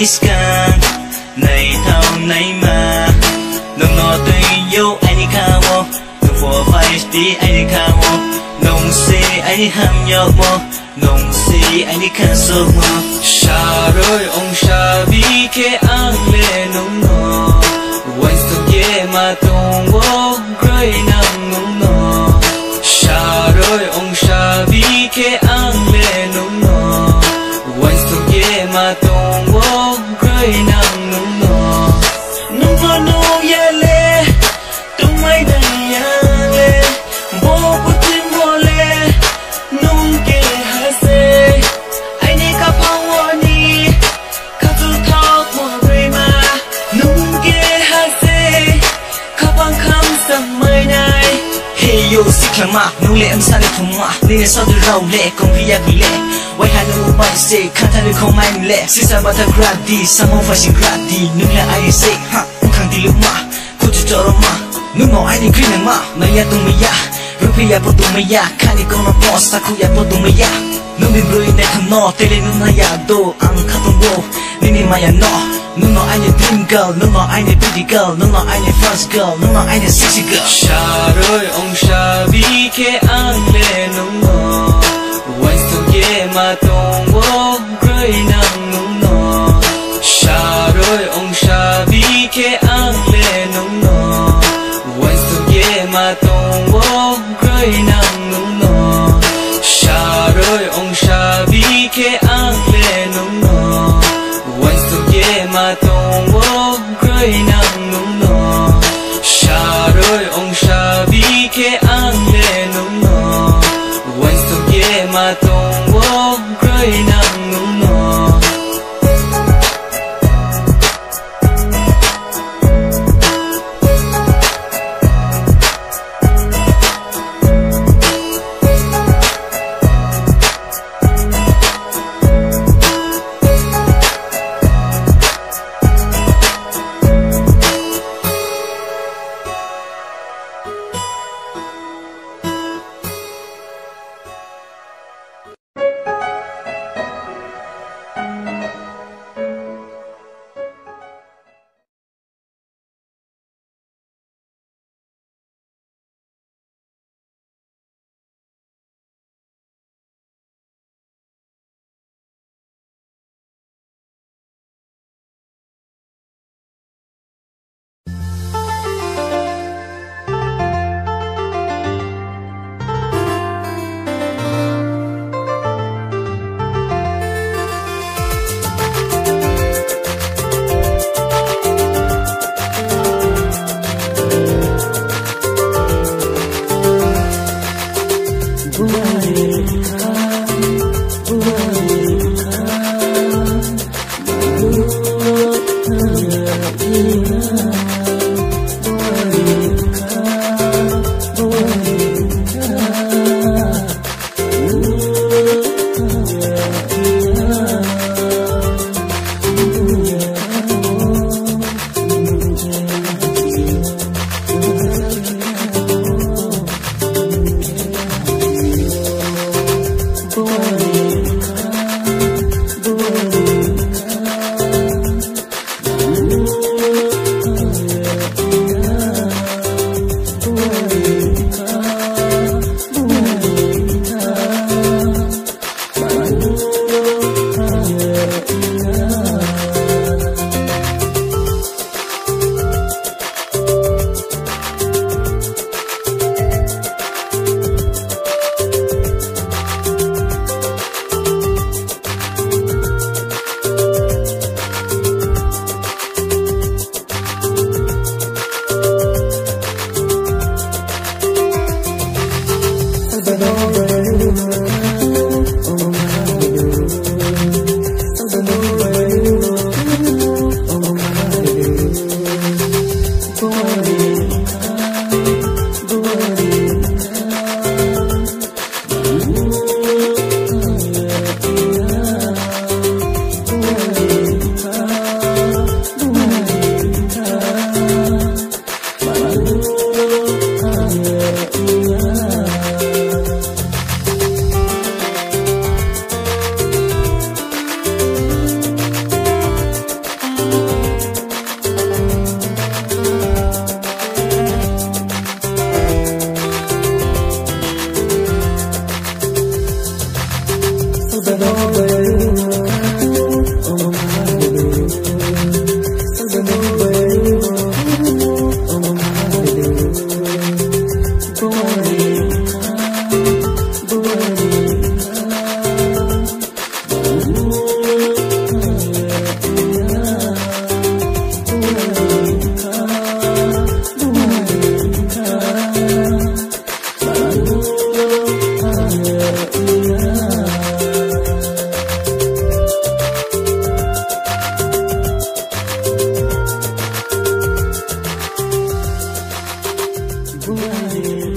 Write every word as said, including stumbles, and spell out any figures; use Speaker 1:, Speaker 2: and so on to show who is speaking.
Speaker 1: scan này thao này mà nông nọ tôi yêu anh đi khao nông phò phải đi anh đi khao nông si anh đi ham nhau mò nông si anh đi khăn sâu mò xa rồi ông xa vì cái ăn lệ nông nọ quay sông ye mà tung vô gray nắng nông nọ xa rồi ông xa vì cái ăn lệ nông nọ quay sông ye mà tung vô gray nắng nông nọ nông nọ nông ye lệ tung mai đầy ya lệ vô bút tim vô lệ nông kê hà se ai đi cả phong vô ni cả tu thao mò rơi mà nông kê hà se cả băng khăm sầm mây này hey yo si khang ma nông lệ âm sa lệ thùng ma nên sau từ rau lệ công phi ya bị lệ quay hai nông bay se khang thay được không ai lệ si sa bata gradi sa mong phải xin gradi nông lệ ai se ha khang đi lúc mà cô chỉ cho mà nông ngõ ai đi khơi nắng mà mày ya tung mày ya rung phi ya po tung mày ya khang đi con nó po sa khu ya po tung mày ya nông đi rồi này thằng nọ tê lên nông na ya do ang khát tung go nên đi mày ya nọ nông ngõ ai đi dream girl nông ngõ ai đi pretty girl nông ngõ ai đi first girl nông ngõ ai đi sexy girl xa rồi ông xa vì cái ăn lệ nông ngõ quay sông ye mà tung vô gray nắng nông ngõ xa rồi ông xa vì cái ăn lệ nông ngõ quay sông ye mà tung vô gray nắng nông ngõ xa rồi ông xa vì cái ăn lệ nông ngõ quay sông ye mà tung vô gray nắng nông ngõ xa rồi ông xa vì cái ăn lệ nông ngõ quay sông ye mà tung vô gray nắng nông ngõ Bye.